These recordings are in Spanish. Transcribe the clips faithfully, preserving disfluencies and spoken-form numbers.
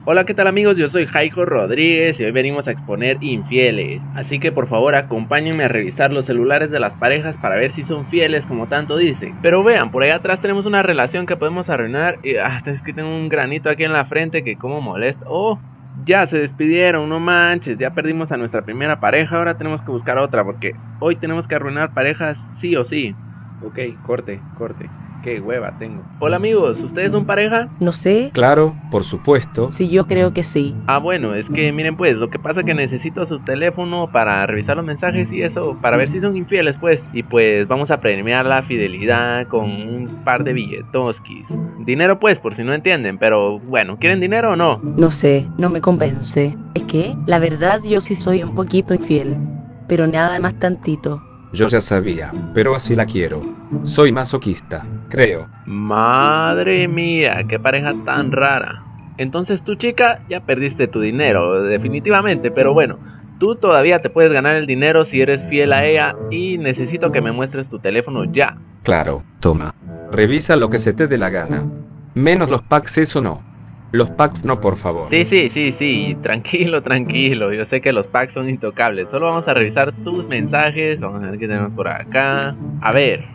Hola, ¿qué tal amigos? Yo soy Jaijo Rodríguez y hoy venimos a exponer infieles. Así que por favor acompáñenme a revisar los celulares de las parejas para ver si son fieles como tanto dicen. Pero vean, por ahí atrás tenemos una relación que podemos arruinar y ah, es que tengo un granito aquí en la frente que como molesta. Oh, ya se despidieron, no manches, ya perdimos a nuestra primera pareja, ahora tenemos que buscar otra porque hoy tenemos que arruinar parejas sí o sí. Ok, corte, corte. Qué hueva tengo. Hola amigos, ¿ustedes son pareja? No sé. Claro, por supuesto. Sí, yo creo que sí. Ah, bueno, es que miren pues, lo que pasa es que necesito su teléfono para revisar los mensajes y eso, para ver si son infieles pues. Y pues vamos a premiar la fidelidad con un par de billetoskis. Dinero pues, por si no entienden, pero bueno, ¿quieren dinero o no? No sé, no me convence. Es que, la verdad, yo sí soy un poquito infiel. Pero nada más tantito. Yo ya sabía, pero así la quiero. Soy masoquista, creo. Madre mía, qué pareja tan rara. Entonces tú, chica, ya perdiste tu dinero, definitivamente, pero bueno, tú todavía te puedes ganar el dinero si eres fiel a ella y necesito que me muestres tu teléfono ya. Claro, toma. Revisa lo que se te dé la gana. Menos los packs, eso no. Los packs no, por favor. Sí, sí, sí, sí, tranquilo, tranquilo. Yo sé que los packs son intocables. Solo vamos a revisar tus mensajes. Vamos a ver qué tenemos por acá. A ver.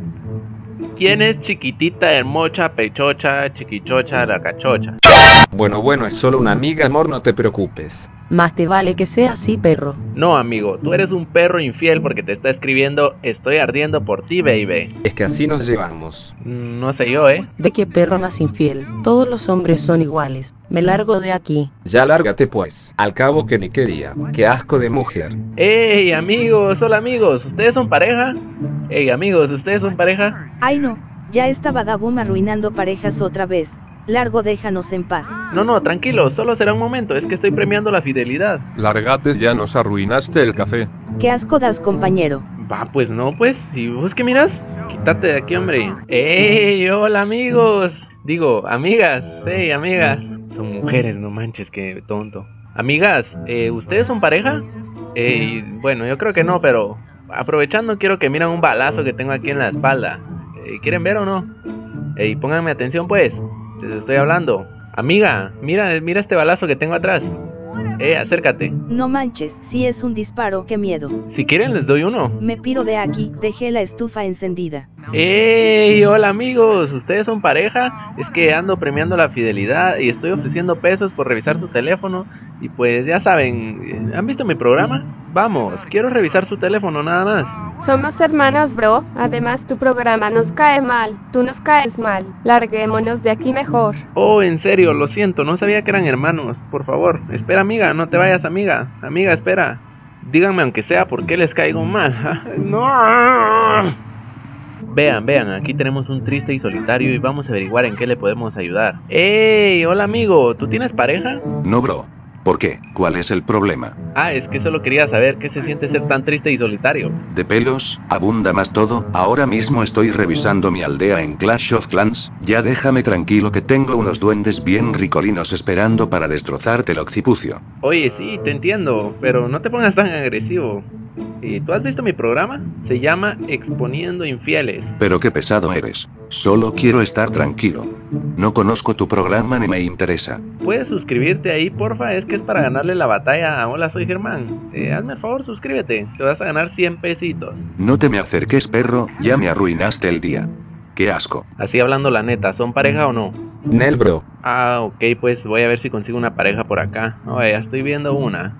¿Quién es chiquitita, hermocha, pechocha, chiquichocha, la cachocha? Bueno, bueno, es solo una amiga, amor, no te preocupes. Más te vale que sea así, perro. No, amigo, tú eres un perro infiel porque te está escribiendo estoy ardiendo por ti, baby. Es que así nos llevamos. No sé yo, ¿eh? ¿De qué perro más infiel? Todos los hombres son iguales. Me largo de aquí. Ya lárgate pues. Al cabo que ni quería. Qué asco de mujer. ¡Ey, amigos! Hola, amigos. ¿Ustedes son pareja? ¡Ey, amigos! ¿Ustedes son pareja? Ay no, ya está Badaboom arruinando parejas otra vez. Largo, déjanos en paz. No, no, tranquilo, solo será un momento, es que estoy premiando la fidelidad. Lárgate, ya nos arruinaste el café. Qué asco das, compañero. Va, pues no, pues, ¿y vos qué miras? Quítate de aquí, hombre. ¡Ey, hola amigos! Digo, amigas, ¡ey, amigas! Son mujeres, no manches, qué tonto. Amigas, eh, ¿ustedes son pareja? Eh, bueno, yo creo que no, pero aprovechando quiero que miren un balazo que tengo aquí en la espalda. Eh, ¿Quieren ver o no? Ey, pónganme atención pues. Les estoy hablando. Amiga, mira, mira este balazo que tengo atrás. Eh, acércate. No manches, si es un disparo, qué miedo. Si quieren les doy uno. Me piro de aquí, dejé la estufa encendida. ¡Ey! Hola amigos, ¿ustedes son pareja? Es que ando premiando la fidelidad y estoy ofreciendo pesos por revisar su teléfono. Y pues ya saben, ¿han visto mi programa? Vamos, quiero revisar su teléfono nada más. Somos hermanos, bro. Además tu programa nos cae mal. Tú nos caes mal. Larguémonos de aquí mejor. Oh, en serio, lo siento, no sabía que eran hermanos. Por favor, espera amiga, no te vayas amiga. Amiga, espera. Díganme aunque sea por qué les caigo mal. ¡No! Vean, vean, aquí tenemos un triste y solitario y vamos a averiguar en qué le podemos ayudar. ¡Ey! Hola amigo, ¿tú tienes pareja? No, bro. ¿Por qué? ¿Cuál es el problema? Ah, es que solo quería saber qué se siente ser tan triste y solitario. De pelos, abunda más todo. Ahora mismo estoy revisando mi aldea en Clash of Clans. Ya déjame tranquilo que tengo unos duendes bien ricolinos esperando para destrozarte el occipucio. Oye, sí, te entiendo, pero no te pongas tan agresivo. ¿Y tú has visto mi programa? Se llama Exponiendo Infieles. Pero qué pesado eres. Solo quiero estar tranquilo. No conozco tu programa ni me interesa. Puedes suscribirte ahí, porfa, es que es para ganarle la batalla a Hola Soy Germán. Eh, hazme el favor, suscríbete, te vas a ganar cien pesitos. No te me acerques, perro, ya me arruinaste el día. Qué asco. Así hablando la neta, ¿son pareja o no? Nel, bro. Ah, ok, pues voy a ver si consigo una pareja por acá. Oye, ya estoy viendo una.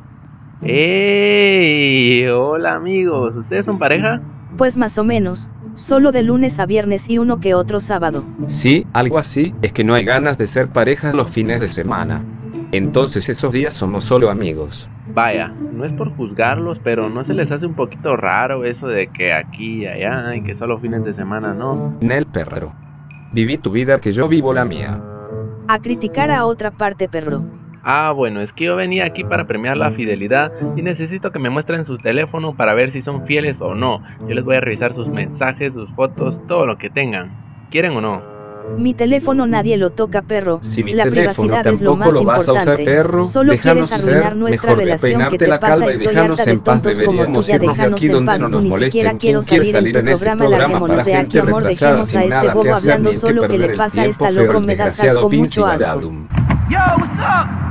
¡Ey! Hola amigos, ¿ustedes son pareja? Pues más o menos, solo de lunes a viernes y uno que otro sábado. Sí, algo así, es que no hay ganas de ser pareja los fines de semana. Entonces esos días somos solo amigos. Vaya, no es por juzgarlos, pero ¿no se les hace un poquito raro eso de que aquí y allá y que solo fines de semana no? Nel, perro. Viví tu vida que yo vivo la mía. A criticar a otra parte, perro. Ah, bueno, es que yo venía aquí para premiar la fidelidad y necesito que me muestren su teléfono para ver si son fieles o no. Yo les voy a revisar sus mensajes, sus fotos, todo lo que tengan. ¿Quieren o no? Mi teléfono nadie lo toca, perro. Si mi la teléfono privacidad es lo tampoco más lo vas a usar, importante. perro, Solo déjanos quieres arruinar ser, nuestra mejor relación. ¿Qué peinarte te la pasa? calva y Estoy déjanos harta de en paz, tontos como tú. deberíamos Ya irnos de déjanos aquí en donde paz. no Tú nos ni molesten. siquiera ¿Quién quiero quiere salir en salir tu en ese programa. programa Larguémonos para de gente aquí, amor. retrasada Dejemos sin a este nada que bobo hacer hablando ni que solo. ¿Qué perder le el pasa a tiempo, esta feo loco? el Me das desgraciado asco, pinche mucho asco. Badadum? Yo, what's up?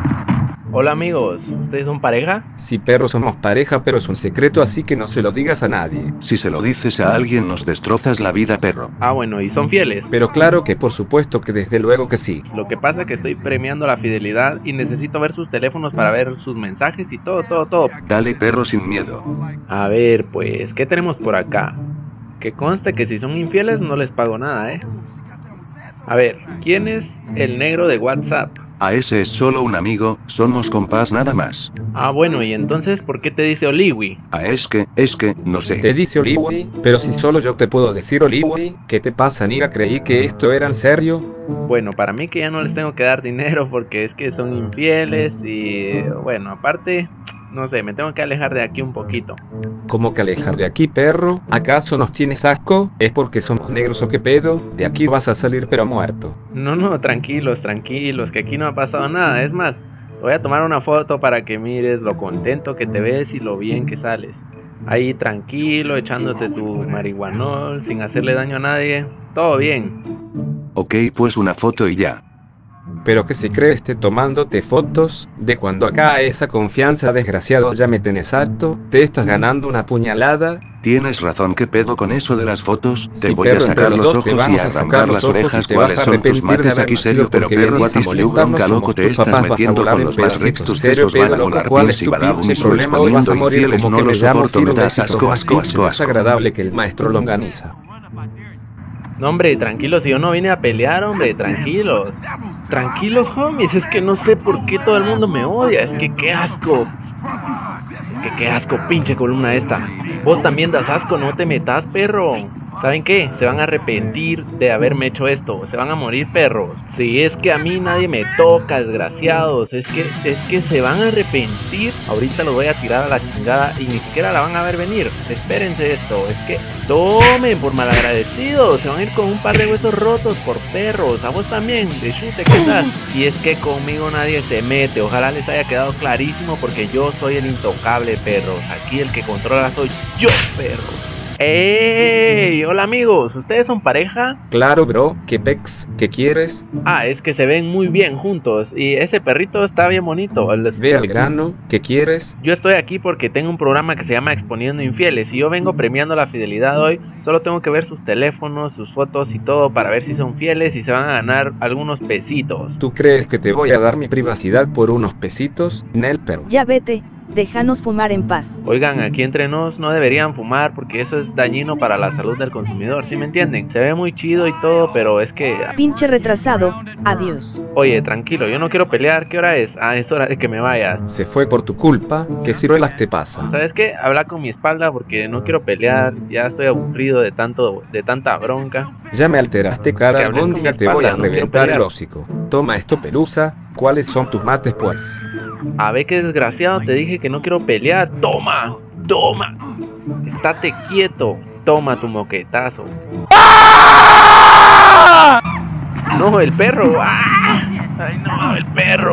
Hola amigos, ¿ustedes son pareja? Sí, perro, somos pareja, pero es un secreto, así que no se lo digas a nadie. Si se lo dices a alguien nos destrozas la vida, perro. Ah, bueno, ¿y son fieles? Pero claro que por supuesto que desde luego que sí. Lo que pasa es que estoy premiando la fidelidad y necesito ver sus teléfonos para ver sus mensajes y todo, todo, todo. Dale, perro, sin miedo. A ver, pues, ¿qué tenemos por acá? Que conste que si son infieles no les pago nada, ¿eh? A ver, ¿quién es el negro de WhatsApp? A ese es solo un amigo, somos compás nada más. Ah, bueno, y entonces, ¿por qué te dice Oliwi? A es que, es que, no sé. Te dice Oliwi, pero si solo yo te puedo decir Oliwi, ¿qué te pasa, niga? Creí que esto era en serio. Bueno, para mí que ya no les tengo que dar dinero porque es que son infieles y, bueno, aparte, no sé, me tengo que alejar de aquí un poquito. ¿Cómo que alejar de aquí, perro? ¿Acaso nos tienes asco? ¿Es porque somos negros o qué pedo? De aquí vas a salir pero muerto. No, no, tranquilos, tranquilos, que aquí no ha pasado nada. Es más, voy a tomar una foto para que mires lo contento que te ves y lo bien que sales. Ahí tranquilo, echándote tu marihuanol, sin hacerle daño a nadie. Todo bien. Ok, pues una foto y ya. Pero que si crees esté tomándote fotos, de cuando acá esa confianza, desgraciado, ya me tenés alto, te estás ganando una puñalada. Tienes razón, ¿qué pedo con eso de las fotos? Te Sí, voy perro, a sacar entre los dos te ojos y vamos a a sacar arrancar los las ojos y orejas. te vas ¿Cuáles a son tus arrepentir de mates haber aquí, nacido serio? Pero porque perro, vienes a atis molestarnos, bronca, somos loco, te tus estás papás, vas a metiendo volar con en los más pedacitos. rictos, Serio, esos van a pedo, loco, volar ¿cuál pines es y tu badabun y pinche solo problema? Hoy vas a exponiendo morir infieles, como no que lo me llamo soporto, Tiro me das Messi, asco, sos más asco, pinche asco, asco. desagradable que el maestro Longaniza. No, hombre, tranquilos, si yo no vine a pelear, hombre, tranquilos. Tranquilos, homies, es que no sé por qué todo el mundo me odia, es que qué asco. Es que qué asco, pinche columna esta. Vos también das asco, no te metas, perro. ¿Saben qué? Se van a arrepentir de haberme hecho esto. Se van a morir, perros. Si es que a mí nadie me toca, desgraciados. Es que, es que se van a arrepentir. Ahorita los voy a tirar a la chingada y ni siquiera la van a ver venir. Espérense esto. Es que tomen por malagradecidos. Se van a ir con un par de huesos rotos por perros. A vos también, de chute, ¿qué tal? Y es que conmigo nadie se mete. Ojalá les haya quedado clarísimo porque yo soy el intocable, perros. Aquí el que controla soy yo, perros. ¡Ey! Hola amigos, ¿ustedes son pareja? Claro, bro, ¿qué pex? ¿Qué quieres? Ah, es que se ven muy bien juntos y ese perrito está bien bonito. Les- Ve al grano, ¿qué quieres? Yo estoy aquí porque tengo un programa que se llama Exponiendo Infieles y yo vengo premiando la fidelidad hoy. Solo tengo que ver sus teléfonos, sus fotos y todo para ver si son fieles y se van a ganar algunos pesitos. ¿Tú crees que te voy a dar mi privacidad por unos pesitos? Nel, perro. Ya vete, déjanos fumar en paz. Oigan, aquí entre nos no deberían fumar porque eso es dañino para la salud del consumidor, ¿sí me entienden? Se ve muy chido y todo, pero es que... Pinche retrasado, adiós. Oye, tranquilo, yo no quiero pelear, ¿qué hora es? Ah, es hora de que me vayas. Se fue por tu culpa, ¿qué ciruelas te pasa? ¿Sabes qué? Habla con mi espalda porque no quiero pelear, ya estoy aburrido de tanto, de tanta bronca. Ya me alteraste, Que cara, hables algún con día mi te voy a espalda, no quiero reventar el pelear. hocico. Toma esto, pelusa, ¿cuáles son tus mates, pues? A ver qué desgraciado, te dije que no quiero pelear. ¡Toma! ¡Toma! Estate quieto. Toma tu moquetazo. No, el perro. ¡Ah! ¡Ay, no, el perro!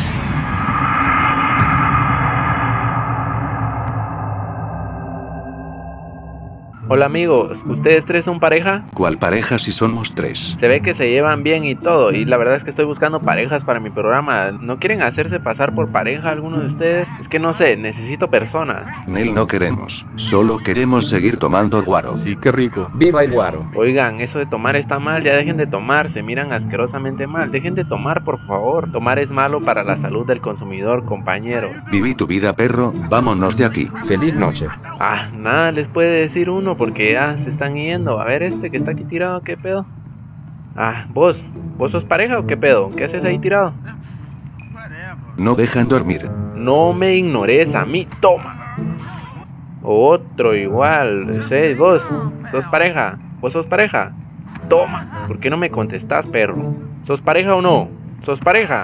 Hola amigos, ¿ustedes tres son pareja? ¿Cuál pareja si somos tres? Se ve que se llevan bien y todo, y la verdad es que estoy buscando parejas para mi programa. ¿No quieren hacerse pasar por pareja alguno de ustedes? Es que no sé, necesito personas. Nel, no queremos. Solo queremos seguir tomando guaro. Sí, qué rico. ¡Viva el guaro! Oigan, eso de tomar está mal, ya dejen de tomar, se miran asquerosamente mal. Dejen de tomar, por favor. Tomar es malo para la salud del consumidor, compañeros. Viví tu vida, perro, vámonos de aquí. ¡Feliz noche! Ah, nada les puede decir uno porque ya se están yendo. A ver este que está aquí tirado, ¿qué pedo? Ah, vos, ¿vos sos pareja o qué pedo? ¿Qué haces ahí tirado? No dejan dormir. No me ignores a mí, toma. Otro igual, ¿sí? ¿Vos sos pareja? ¿Vos sos pareja? Toma, ¿por qué no me contestás, perro? ¿Sos pareja o no? ¿Sos pareja?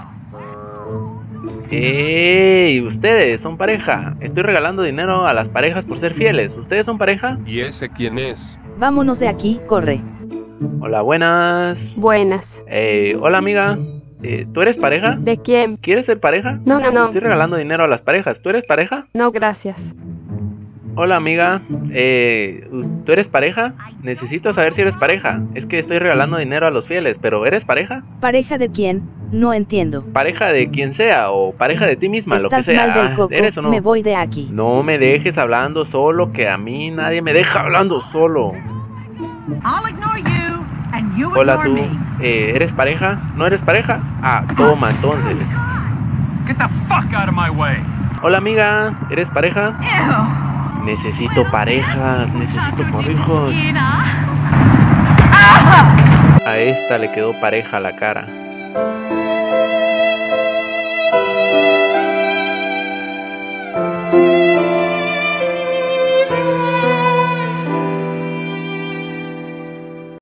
¡Ey! ¿Ustedes son pareja? Estoy regalando dinero a las parejas por ser fieles. ¿Ustedes son pareja? ¿Y ese quién es? Vámonos de aquí, corre. Hola, buenas. Buenas. Eh, hola, amiga. Eh, ¿Tú eres pareja? ¿De quién? ¿Quieres ser pareja? No, no, no. Estoy regalando dinero a las parejas. ¿Tú eres pareja? No, gracias. Hola amiga, eh, ¿tú eres pareja? Necesito saber si eres pareja. Es que estoy regalando dinero a los fieles, pero ¿eres pareja? ¿Pareja de quién? No entiendo. Pareja de quien sea o pareja de ti misma, lo que Estás sea. mal del coco, ¿Eres o no? me voy de aquí. No me dejes hablando solo, que a mí nadie me deja hablando solo. Hola tú, eh, ¿eres pareja? ¿No eres pareja? Ah, toma entonces. Get the fuck out of my way. Hola amiga, ¿eres pareja? Necesito parejas, necesito parejas. A esta le quedó pareja la cara.